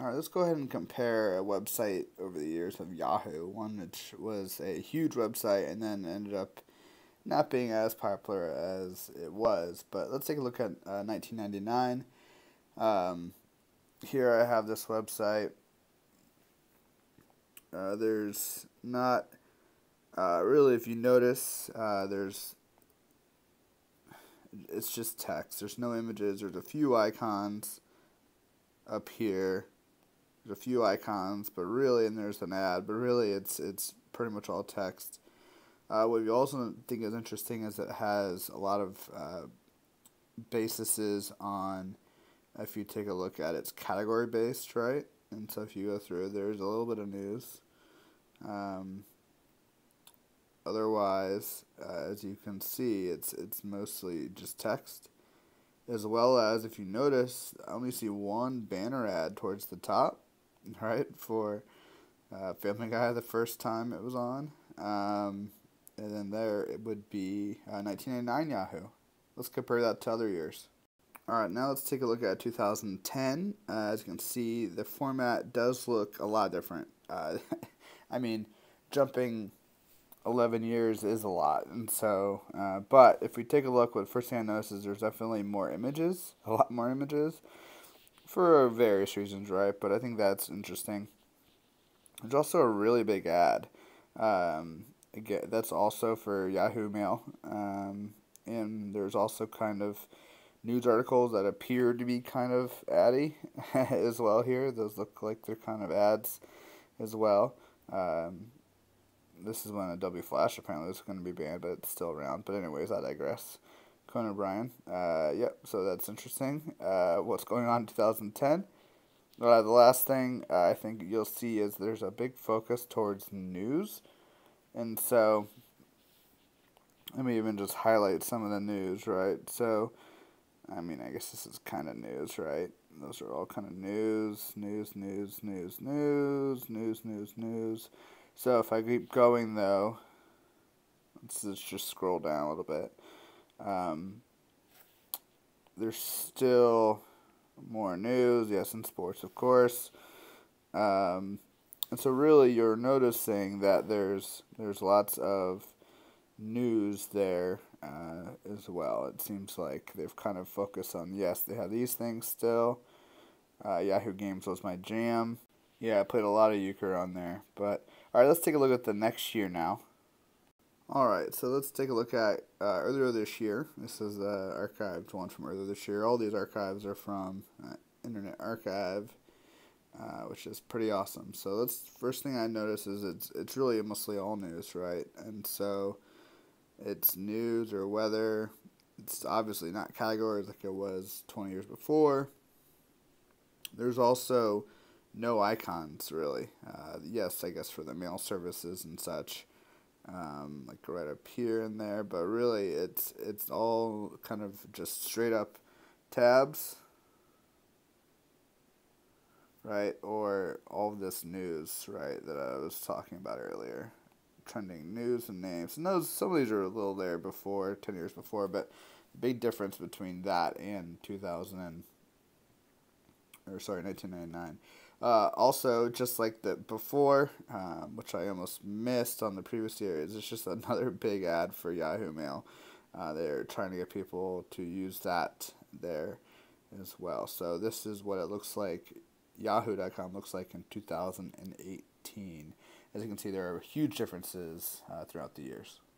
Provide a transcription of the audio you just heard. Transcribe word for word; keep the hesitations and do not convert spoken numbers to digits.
Alright, let's go ahead and compare a website over the years of Yahoo, one which was a huge website and then ended up not being as popular as it was. But let's take a look at uh, nineteen ninety-nine. Um, here I have this website. Uh, there's not uh, really, if you notice, uh, there's it's just text. There's no images. There's a few icons up here. There's a few icons, but really, and there's an ad, but really it's it's pretty much all text. Uh, what you also think is interesting is it has a lot of uh, bases on, if you take a look at it, it's category based, right? And so if you go through, there's a little bit of news. Um, otherwise, uh, as you can see, it's it's mostly just text. As well as, if you notice, I only see one banner ad towards the top, right, for uh, Family Guy the first time it was on. Um, and then there it would be uh, nineteen ninety-nine Yahoo. Let's compare that to other years. Alright, now let's take a look at two thousand ten. Uh, as you can see, the format does look a lot different. Uh, I mean, jumping eleven years is a lot, and so, uh, but if we take a look, what first thing I notice is there's definitely more images, a lot more images, for various reasons, right? But I think that's interesting. There's also a really big ad. Um, again, that's also for Yahoo Mail, um, and there's also kind of news articles that appear to be kind of addy as well here. Those look like they're kind of ads as well. Um, This is when Adobe Flash apparently is going to be banned, but it's still around. But anyways, I digress. Conan O'Brien. Uh, yep, so that's interesting. Uh, what's going on in two thousand ten? Uh, the last thing uh, I think you'll see is there's a big focus towards news. And so, let me even just highlight some of the news, right? So, I mean, I guess this is kind of news, right? Those are all kind of news, news, news, news, news, news, news, news. So if I keep going, though, let's, let's just scroll down a little bit. Um, there's still more news, yes, and sports, of course. Um, and so really you're noticing that there's there's lots of news there uh, as well. It seems like they've kind of focused on, yes, they have these things still. Uh, Yahoo Games was my jam. Yeah, I played a lot of euchre on there. But alright, let's take a look at the next year now. Alright, so let's take a look at uh, earlier this year. This is the archived one from earlier this year. All these archives are from uh, Internet Archive, uh, which is pretty awesome. So let's first thing I notice is it's it's really mostly all news, right? And so it's news or weather. It's obviously not categories like it was twenty years before. There's also no icons, really. Uh, yes, I guess for the mail services and such, um, like right up here and there, but really it's it's all kind of just straight up tabs, right? Or all of this news, right, that I was talking about earlier. Trending news and names. And those, some of these are a little there before, ten years before, but the big difference between that and two thousand, or sorry, nineteen ninety-nine. Uh, also, just like the before, um, which I almost missed on the previous series, it's just another big ad for Yahoo Mail. Uh, they're trying to get people to use that there as well. So this is what it looks like, yahoo dot com looks like in two thousand eighteen. As you can see, there are huge differences uh, throughout the years.